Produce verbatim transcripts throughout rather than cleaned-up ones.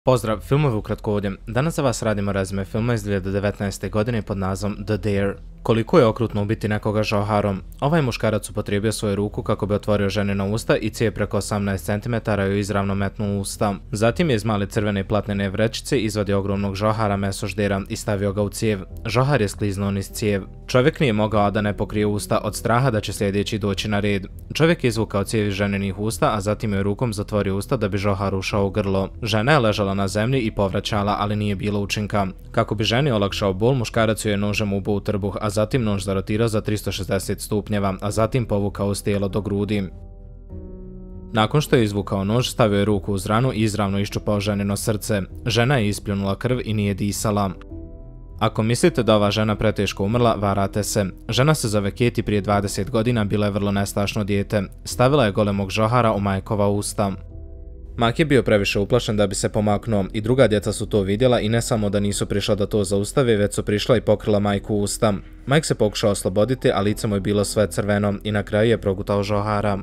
Pozdrav, filmovi ukratko ovdje. Danas za vas radimo rezime filma iz dvije hiljade devetnaeste. godine pod nazivom The Dare. Koliko je okrutno ubiti nekoga žoharom? Ovaj muškarac upotrijebio svoju ruku kako bi otvorio ženina usta i cijev preko osamnaest centimetara joj izravno metnuo u usta. Zatim je iz male crvene i platnene vrećice izvadio ogromnog žohara mesoždera i stavio ga u cijev. Žohar je skliznuo niz cijev. Čovjek nije mogao da ne pokrije usta od straha da će sljedeći doći na red. Čovjek je izvukao cijev iz ženinih usta, a zatim je rukom zatvorio usta da bi žohar ušao u grlo. Žena je ležala na zemlji i povraćala, ali nije bilo učinka. Kako bi ženi olakšao bol, muškarac ju je nožem ubo u trbuh, a zatim nož zarotirao za tristo šezdeset stupnjeva, a zatim povukao uz tijelo do grudi. Nakon što je izvukao nož, stavio je ruku uz ranu i izravno iščupao ženino srce. Žena je ispljunula krv i nije disala. Ako mislite da ova žena preteško umrla, varate se. Žena se zove Katie, prije dvadeset godina bila je vrlo nestašno dijete. Stavila je golemog žohara u majkova usta. Mike je bio previše uplašen da bi se pomaknuo i druga djeca su to vidjela i ne samo da nisu prišla da to zaustave, već su prišla i pokrila majku usta. Mike se pokušao osloboditi, a lice mu je bilo sve crveno i na kraju je progutao žohara.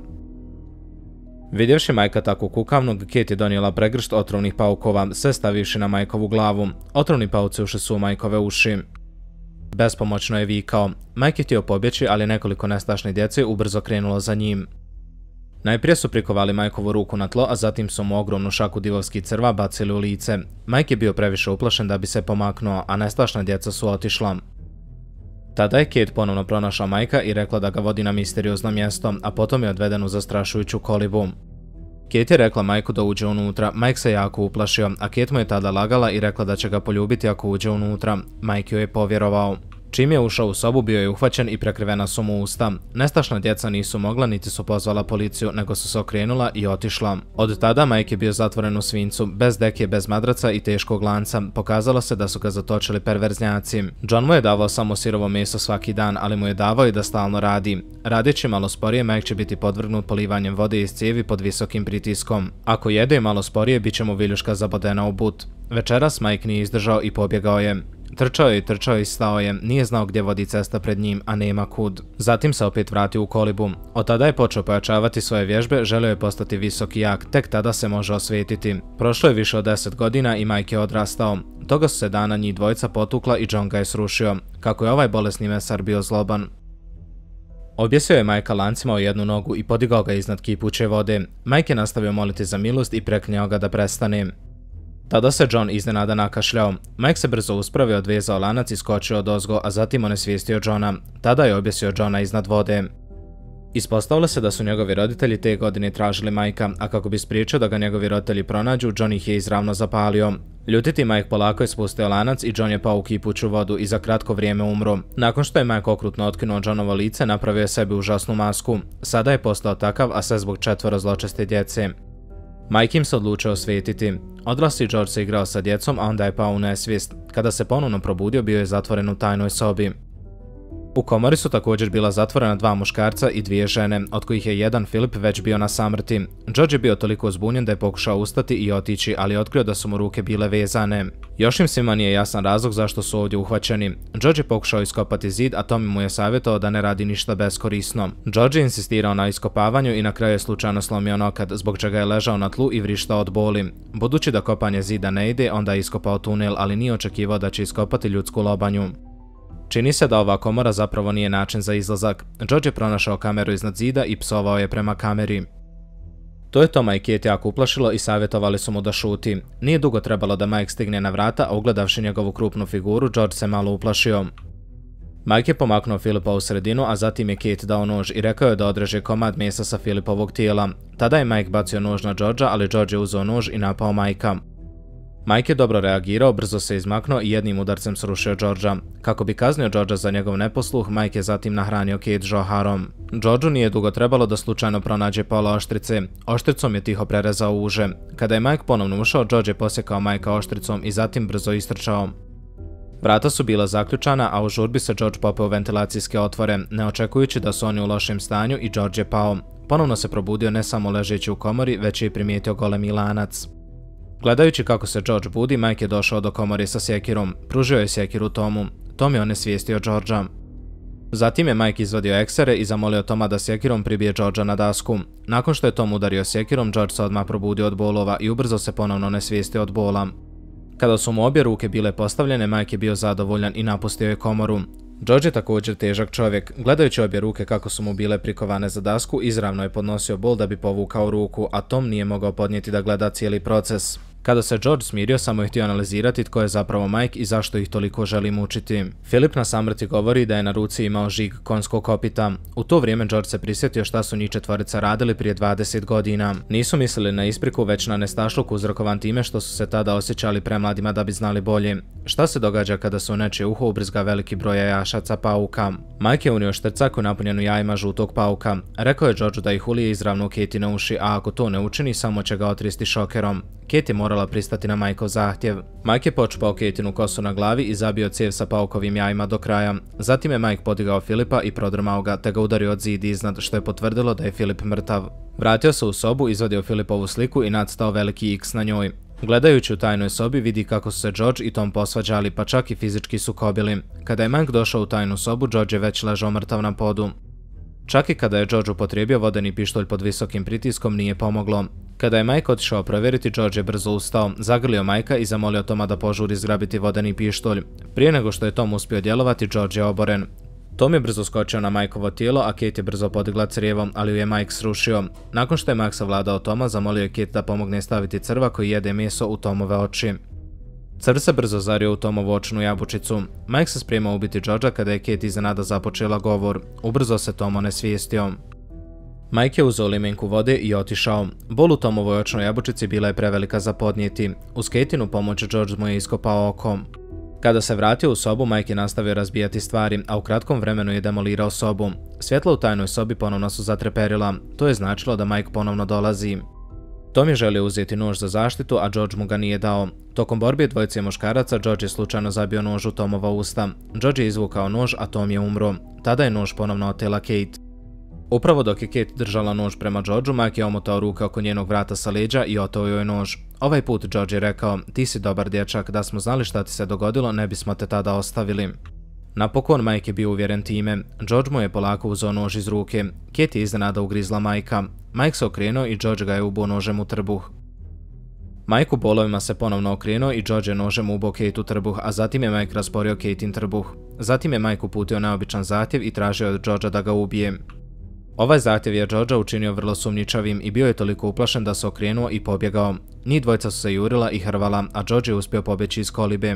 Vidjevši Majka tako kukavnog, Kate je donijela pregršt otrovnih paukova, sve stavivši na Majkovu glavu. Otrovni pauci ušli su u Majkove uši. Bespomoćno je vikao. Mike je htio pobjeći, ali nekoliko nestašnih djece ubrzo krenulo za njim. Najprije su prikovali Majkovu ruku na tlo, a zatim su mu ogromnu šaku divovskih crva bacili u lice. Mike je bio previše uplašen da bi se pomaknuo, a nestašna djeca su otišla. Tada je Kate ponovno pronašla Majka i rekla da ga vodi na misteriozno mjesto, a potom je odveden u zastrašujuću kolibu. Kate je rekla Majku da uđe unutra. Mike se jako uplašio, a Kate mu je tada lagala i rekla da će ga poljubiti ako uđe unutra. Mike joj je povjerovao. Čim je ušao u sobu, bio je uhvaćen i prekrivena su mu usta. Nestašna djeca nisu mogla niti su pozvala policiju, nego su se okrenula i otišla. Od tada Mike je bio zatvoren u svincu, bez deke, bez madraca i teškog lanca. Pokazalo se da su ga zatočili perverznjaci. John mu je davao samo sirovo meso svaki dan, ali mu je davao i da stalno radi. Radeći malo sporije, Mike će biti podvrgnut polivanjem vode iz cijevi pod visokim pritiskom. Ako jede malo sporije, bit će mu viljuška zabodena u but. Večeras Mike nije izdržao i pobjegao je. Trčao je i trčao i stao je, nije znao gdje vodi cesta pred njim, a nema kud. Zatim se opet vratio u kolibu. Od tada je počeo pojačavati svoje vježbe, želio je postati visok i jak, tek tada se može osvetiti. Prošlo je više od deset godina i Mike je odrastao. Toga su se dana njih dvojica potukla i John ga je srušio. Kako je ovaj bolesni mesar bio zloban. Objesio je Majka lancima u jednu nogu i podigao ga iznad kipuće vode. Mike je nastavio moliti za milost i preklinjao ga da prestane. Tada se John iznenada nakašljao. Mike se brzo uspravio, odvezao lanac i skočio odozgo, a zatim onesvijestio Johna. Tada je objesio Johna iznad vode. Ispostavilo se da su njegovi roditelji te godine tražili Majka, a kako bi spriječio da ga njegovi roditelji pronađu, John ih je izravno zapalio. Ljutiti Mike polako je spustio lanac i John je pao u kipuću vodu i za kratko vrijeme umro. Nakon što je Mike okrutno otkinuo Johnovo lice, napravio je sebi užasnu masku. Sada je postao takav, a sve zbog četvoro zločeste djece. Mike im se odlučio osvetiti. Odrasli George se igrao sa djecom, a onda je pao u nesvijest. Kada se ponovno probudio, bio je zatvoren u tajnoj sobi. U komori su također bila zatvorena dva muškarca i dvije žene, od kojih je jedan, Philip, već bio na samrti. George je bio toliko zbunjen da je pokušao ustati i otići, ali je otkrio da su mu ruke bile vezane. Još im svima nije jasan razlog zašto su ovdje uhvaćeni. George je pokušao iskopati zid, a Tommy mu je savjetovao da ne radi ništa beskorisno. George je insistirao na iskopavanju i na kraju je slučajno slomio nokat, zbog čega je ležao na tlu i vrištao od boli. Budući da kopanje zida ne ide, onda je iskopao tunel, ali nije očekivao da će iskopati ljudsku lobanju. Čini se da ova komora zapravo nije način za izlazak. George je pronašao kameru iznad zida i psovao je prema kameri. To je Toma i Kate jako uplašilo i savjetovali su mu da šuti. Nije dugo trebalo da Mike stigne na vrata, a ugledavši njegovu krupnu figuru, George se malo uplašio. Mike je pomaknuo Filipa u sredinu, a zatim je Kate dao nož i rekao je da odreže komad mesa sa Filipovog tijela. Tada je Mike bacio nož na Georgea, ali George je uzeo nož i napao Mikea. Mike je dobro reagirao, brzo se izmaknuo i jednim udarcem srušio Georgea. Kako bi kaznio Georgea za njegov neposluh, Mike je zatim nahranio Kate žoharom. Georgeu nije dugo trebalo da slučajno pronađe pola oštrice. Oštricom je tiho prerezao uže. Kada je Mike ponovno ušao, George je posjekao Mikea oštricom i zatim brzo istrčao. Vrata su bila zaključana, a u žurbi se George popeo u ventilacijske otvore, ne očekujući da su oni u lošem stanju, i George je pao. Ponovno se probudio ne samo ležeći u komori, već je i primijetio golemi lanac. Gledajući kako se George budi, Mike je došao do komore sa sjekirom. Pružio je sjekiru Tomu. Tom je onesvijestio Georgea. Zatim je Mike izvadio eksere i zamolio Toma da sjekirom pribije Georgea na dasku. Nakon što je Tom udario sjekirom, George se odmah probudio od bolova i ubrzo se ponovno nesvijestio od bola. Kada su mu obje ruke bile postavljene, Mike je bio zadovoljan i napustio je komoru. George je također težak čovjek. Gledajući obje ruke kako su mu bile prikovane za dasku, izravno je podnosio bol da bi povukao ruku, a Tom nije mogao podnijeti da gleda cijeli proces. Kada se George smirio, samo je htio analizirati tko je zapravo Mike i zašto ih toliko želi mučiti. Philip na samrti govori da je na ruci imao žig konjskog kopita. U to vrijeme George se prisjetio šta su njih četvorica radili prije dvadeset godina. Nisu mislili na ispriku, već na nestašluk uzrokovan time što su se tada osjećali premladima da bi znali bolje. Šta se događa kada se u nečije uho ubrizga veliki broj jajašaca pauka? Mike je unio štrcaku napunjenu jajima žutog pauka. Rekao je Georgeu da ih ulije izravno u Katie na uši, a ako to ne učini, samo će ga otristi šokerom. Kate je morala pristati na Mikeov zahtjev. Mike je počupao Katinu kosu na glavi i zabio cijev sa paukovim jajima do kraja. Zatim je Mike podigao Filipa i prodrmao ga, te ga udario od zid iznad, što je potvrdilo da je Filip mrtav. Vratio se u sobu, izvadio Filipovu sliku i nacrtao veliki X na njoj. Gledajući u tajnoj sobi, vidi kako su se George i Tom posvađali, pa čak i fizički sukobili. Kada je Mike došao u tajnu sobu, George je već ležao mrtav na podu. Čak i kada je George upotrijebio vodeni pištolj pod visokim pritiskom, nije pomoglo. Kada je Mike otišao provjeriti, George je brzo ustao, zagrlio Mikea i zamolio Toma da požuri zgrabiti vodeni pištolj. Prije nego što je Tom uspio djelovati, George je oboren. Tom je brzo skočio na Mikeovo tijelo, a Kate je brzo podigla crijevo, ali ju je Mike srušio. Nakon što je Mike savladao Toma, zamolio je Kate da pomogne staviti crva koji jede meso u Tomove oči. Crv se brzo zario u Tomovu očnu jabučicu. Mike se spremao ubiti Georgea kada je Kate iznenada započela govor. Ubrzo se Tom onesvijestio. Mike je uzeo limenku vode i otišao. Bol u Tomovoj očnoj jabučici bila je prevelika za podnijeti. Uz Katinu pomoć George mu je iskopao oko. Kada se vratio u sobu, Mike je nastavio razbijati stvari, a u kratkom vremenu je demolirao sobu. Svjetla u tajnoj sobi ponovno su zatreperila. To je značilo da Mike ponovno dolazi. Tom je želio uzeti nož za zaštitu, a George mu ga nije dao. Tokom borbe dvojice muškaraca, George je slučajno zabio nož u Tomova usta. George je izvukao nož, a Tom je umro. Tada je nož ponovno otela Kate. Upravo dok je Kate držala nož prema Georgeu, Mike je omotao ruke oko njenog vrata sa leđa i oteo joj nož. Ovaj put George je rekao: "Ti si dobar dječak, da smo znali šta ti se dogodilo, ne bismo te tada ostavili." Napokon Mike je bio uvjeren time. George mu je polako uzeo nož iz ruke. Kate je iznenada ugrizla Mikea. Mike se okrenuo i George ga je ubo nožem u trbuh. Mike u bolovima se ponovno okrenuo i George je nožem ubo Kate u trbuh, a zatim je Mike rasporio Katein trbuh. Zatim je Mike uputio neobičan zahtjev i tražio od Georgea da ga ubije. Ovaj zahtjev je Georgea učinio vrlo sumnjičavim i bio je toliko uplašen da se okrenuo i pobjegao. Njih dvojica su se jurila i hrvala, a George je uspio pobjeći iz kolibe.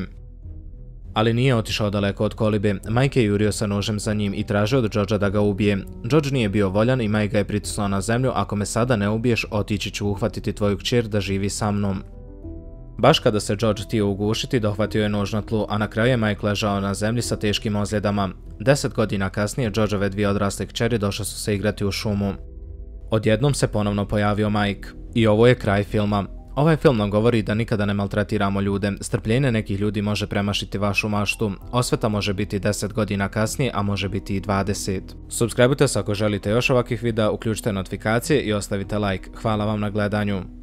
Ali nije otišao daleko od kolibe. Mike je jurio sa nožem za njim i tražio od Georgea da ga ubije. George nije bio voljan i Mike ga je pritisnuo na zemlju: "Ako me sada ne ubiješ, otići ću uhvatiti tvoju kćer da živi sa mnom." Baš kada se George htio ugušiti, dohvatio je nož na tlu, a na kraju je Mike ležao na zemlji sa teškim ozljedama. Deset godina kasnije, Georgeove dvije odrasle kćeri došle su se igrati u šumu. Odjednom se ponovno pojavio Mike. I ovo je kraj filma. Ovaj film nam govori da nikada ne maltretiramo ljude. Strpljenje nekih ljudi može premašiti vašu maštu. Osveta može biti deset godina kasnije, a može biti i dvadeset. Subscribeujte se ako želite još ovakvih videa, uključite notifikacije i ostavite like. Hvala vam na gledanju.